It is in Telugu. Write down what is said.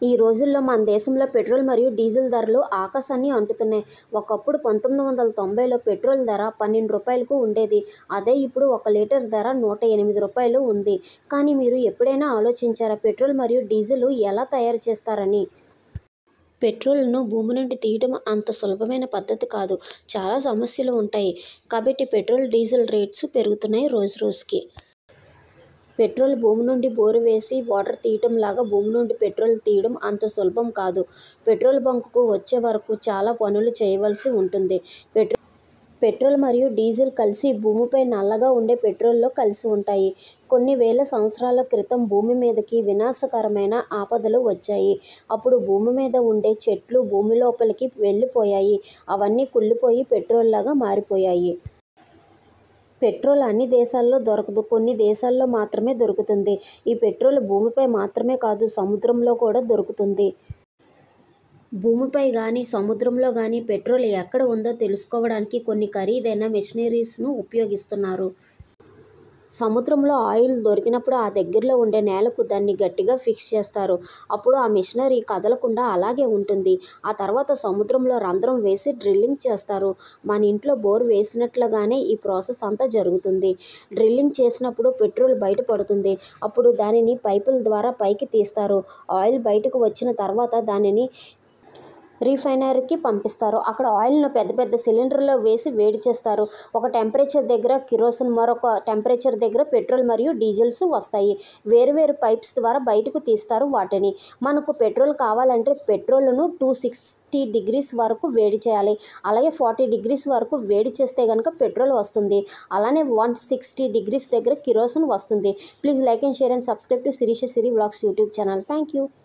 ఈ రోజుల్లో మన దేశంలో పెట్రోల్ మరియు డీజిల్ ధరలు ఆకాశాన్ని అంటుతున్నాయి. ఒకప్పుడు 1990లో పెట్రోల్ ధర 12 రూపాయలకు ఉండేది. అదే ఇప్పుడు 1 లీటర్ ధర 108 రూపాయలు ఉంది. కానీ మీరు ఎప్పుడైనా ఆలోచించారా పెట్రోల్ మరియు డీజిల్ ఎలా తయారు చేస్తారని? పెట్రోల్ను భూమి నుండి తీయడం అంత సులభమైన పద్ధతి కాదు. చాలా సమస్యలు ఉంటాయి. కాబట్టి పెట్రోల్, డీజిల్ రేట్స్ పెరుగుతున్నాయి రోజురోజుకి. పెట్రోల్ భూమి నుండి బోరు వేసి వాటర్ తీయటం లాగా భూమి నుండి పెట్రోల్ తీయడం అంత సులభం కాదు. పెట్రోల్ బంకుకు వచ్చే వరకు చాలా పనులు చేయవలసి ఉంటుంది. పెట్రోల్ మరియు డీజిల్ కలిసి భూమిపై నల్లగా ఉండే పెట్రోల్లో కలిసి ఉంటాయి. కొన్ని వేల సంవత్సరాల క్రితం భూమి మీదకి వినాశకరమైన ఆపదలు వచ్చాయి. అప్పుడు భూమి మీద ఉండే చెట్లు భూమి లోపలికి వెళ్ళిపోయాయి. అవన్నీ కుళ్ళిపోయి పెట్రోల్ లాగా మారిపోయాయి. పెట్రోల్ అన్ని దేశాల్లో దొరకదు. కొన్ని దేశాల్లో మాత్రమే దొరుకుతుంది. ఈ పెట్రోల్ భూమిపై మాత్రమే కాదు, సముద్రంలో కూడా దొరుకుతుంది. భూమిపై కానీ సముద్రంలో కానీ పెట్రోల్ ఎక్కడ ఉందో తెలుసుకోవడానికి కొన్ని ఖరీదైన మెషినరీస్ను ఉపయోగిస్తున్నారు. సముద్రంలో ఆయిల్ దొరికినప్పుడు ఆ దగ్గరలో ఉండే నేలకు దాన్ని గట్టిగా ఫిక్స్ చేస్తారు. అప్పుడు ఆ మెషినరీ కదలకుండా అలాగే ఉంటుంది. ఆ తర్వాత సముద్రంలో రంధ్రం వేసి డ్రిల్లింగ్ చేస్తారు. మన ఇంట్లో బోర్ వేసినట్లుగానే ఈ ప్రాసెస్ అంతా జరుగుతుంది. డ్రిల్లింగ్ చేసినప్పుడు పెట్రోల్ బయటపడుతుంది. అప్పుడు దానిని పైపుల ద్వారా పైకి తీస్తారు. ఆయిల్ బయటకు వచ్చిన తర్వాత దానిని రిఫైనరీకి పంపిస్తారు. అక్కడ ఆయిల్ను పెద్ద పెద్ద సిలిండర్లో వేసి వేడి చేస్తారు. ఒక టెంపరేచర్ దగ్గర కిరోసిన్, మరొక టెంపరేచర్ దగ్గర పెట్రోల్ మరియు డీజిల్స్ వస్తాయి. వేరువేరు పైప్స్ ద్వారా బయటకు తీస్తారు వాటిని. మనకు పెట్రోల్ కావాలంటే పెట్రోల్ను 260 degrees వరకు వేడి చేయాలి. అలాగే 40 degrees వరకు వేడి చేస్తే కనుక పెట్రోల్ వస్తుంది. అలానే 160 degrees దగ్గర కిరోసిన్ వస్తుంది. Please like and share and subscribe to Sirisha Siri vlogs YouTube channel. Thank you.